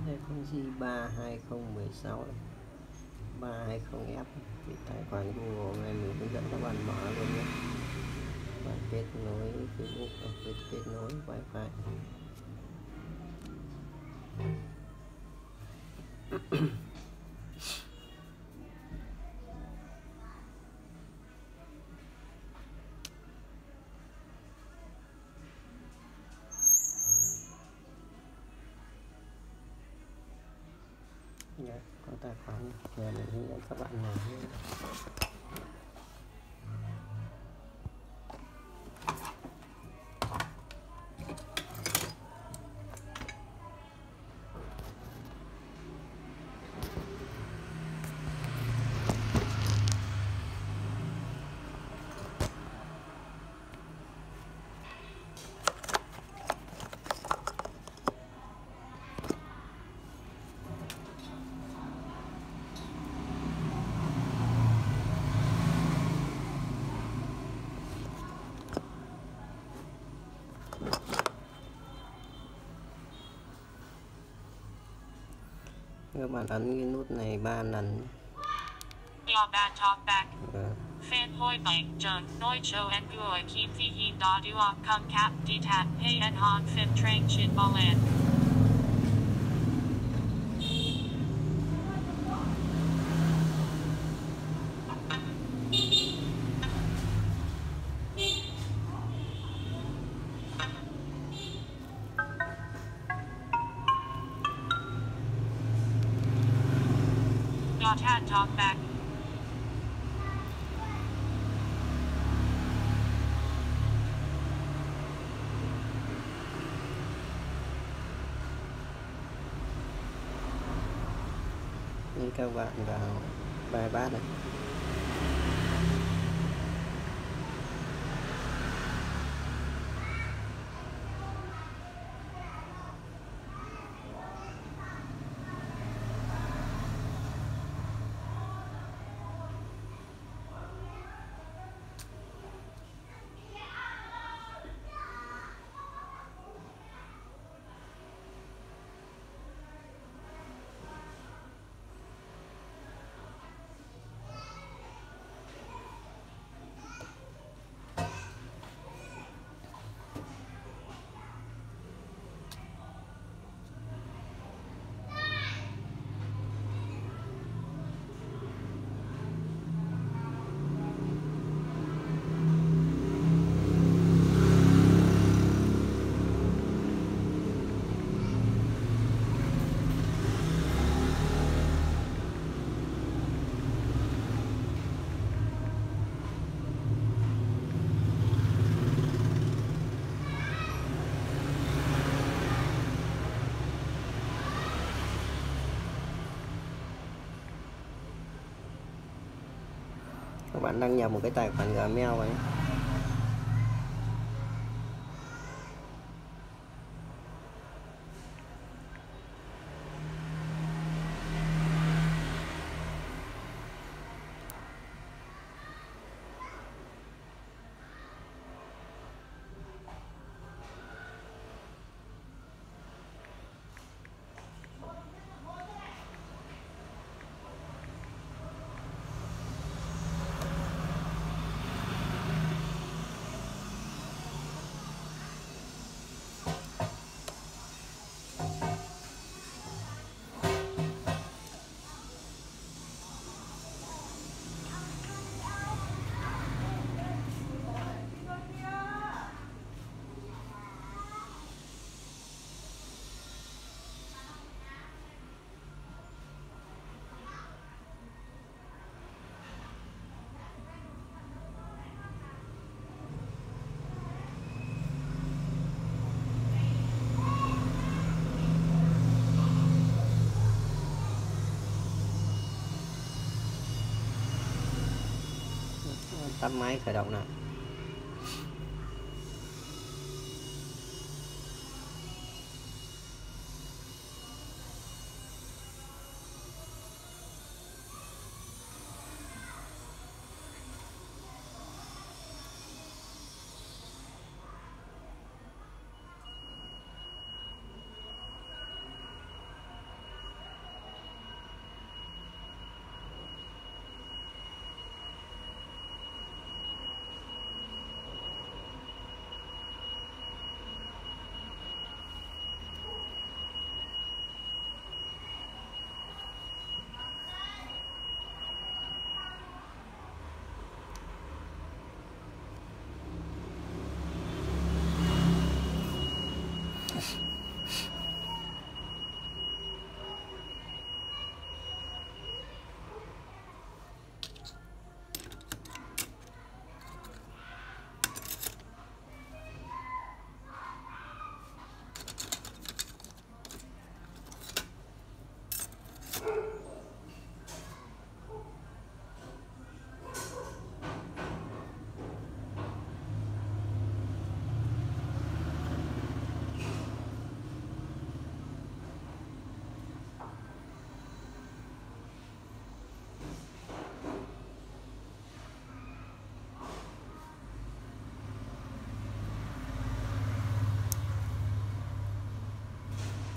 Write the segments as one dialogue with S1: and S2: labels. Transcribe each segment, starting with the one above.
S1: Đây con J32016 này, 320F. Cái tài khoản Google này mình hướng dẫn các bạn mở luôn nhé. Bạn kết nối Facebook, kết nối Wi-Fi. Có tài khoản giờ mình hướng dẫn các bạn mở. Các bạn ấn cái nút này 3 lần.
S2: Fan hoi bang jun noi cho en guoi kim phi hin da duok kung kap di tat hay en hon fin trang chin bolan. Dot hat talk back.
S1: Như các bạn vào bài bát này. Các bạn đăng nhập một cái tài khoản Gmail vào nhé. Tắt máy khởi động nào.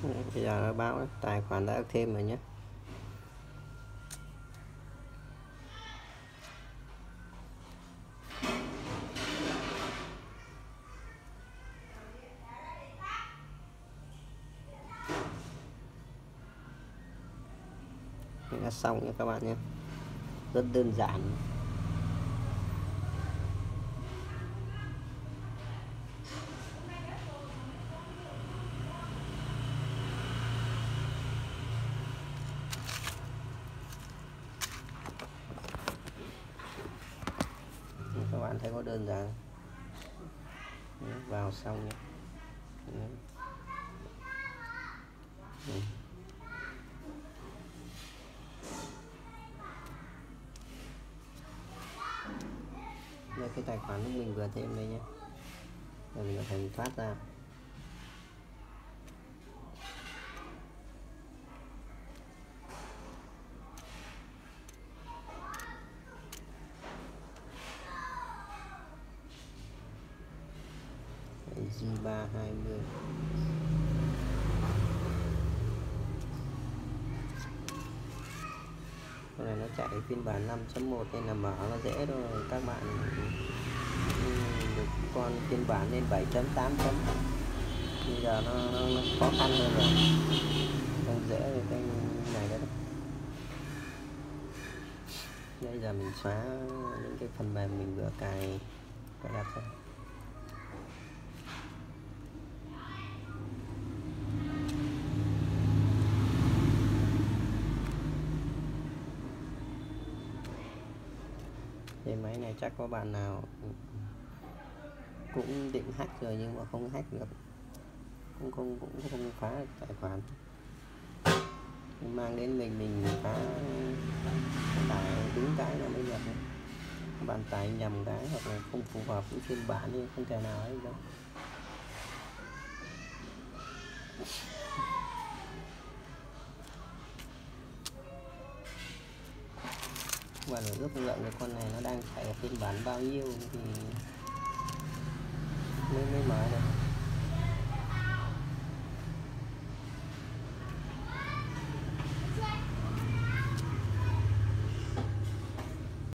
S1: Bây giờ nó báo tài khoản đã được thêm rồi nhé. Đã xong nha các bạn nhé, rất đơn giản. Các bạn thấy có đơn giản, vào xong nhé. Đây cái tài khoản của mình vừa thêm đây nhé, rồi mình có thể thoát ra. G320 cái này nó chạy phiên bản 5.1 nên là mở nó dễ thôi các bạn. Được con phiên bản lên 7.8 bây giờ nó khó khăn hơn rồi, không dễ với cái này đó. Bây giờ mình xóa những cái phần mềm mình vừa cài đặt ra. Cái máy này chắc có bạn nào cũng định hack rồi nhưng mà không hack được, cũng không phá được tài khoản. Mang đến mình phá tải đúng cái là mới nhập. Các bạn tải nhầm cái hoặc là không phù hợp với phiên bản thì không thể nào ấy đâu. Và ước lượng cái con này nó đang chạy ở phiên bản bao nhiêu thì mới mở được.